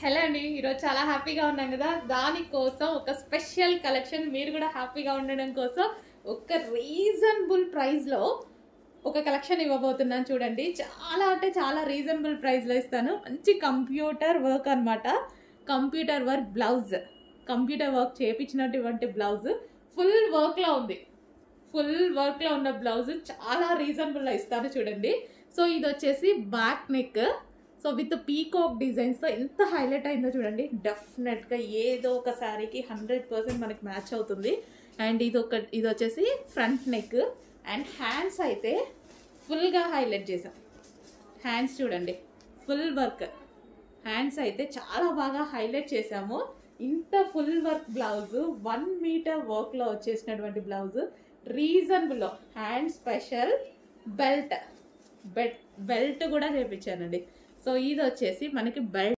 Hello అండి, ఈరోజు చాలా హ్యాపీగా ఉన్నాం కదా. దానికోసం ఒక స్పెషల్ కలెక్షన్, మీరు కూడా హ్యాపీగా ఉండడం కోసం ఒక రీజనబుల్ ప్రైస్లో ఒక కలెక్షన్ ఇవ్వబోతున్నాను. చూడండి, చాలా అంటే చాలా రీజనబుల్ ప్రైస్లో ఇస్తాను. మంచి కంప్యూటర్ వర్క్ అనమాట. Computer work blouse, computer work చేయించినటువంటి బ్లౌజ్ ఫుల్ వర్క్లో ఉంది. ఫుల్ వర్క్లో ఉన్న బ్లౌజ్ చాలా రీజనబుల్లో ఇస్తాను. చూడండి, సో ఇది వచ్చేసి back neck, so with peacock డిజైన్స్తో ఎంత హైలైట్ అయిందో చూడండి. డెఫినెట్గా ఏదో ఒక శారీకి 100% మనకి మ్యాచ్ అవుతుంది. అండ్ ఇది వచ్చేసి ఫ్రంట్ నెక్. అండ్ హ్యాండ్స్ అయితే ఫుల్గా హైలైట్ చేసాం. హ్యాండ్స్ చూడండి, ఫుల్ వర్క్. హ్యాండ్స్ అయితే చాలా బాగా హైలైట్ చేసాము. ఇంత ఫుల్ వర్క్ బ్లౌజ్, 1 మీటర్ వర్క్లో వచ్చేసినటువంటి బ్లౌజ్, రీజనబుల్లో. హ్యాండ్ స్పెషల్ బెల్ట్ కూడా చేయించానండి. సో ఇది వచ్చేసి మనకి బెల్ట్.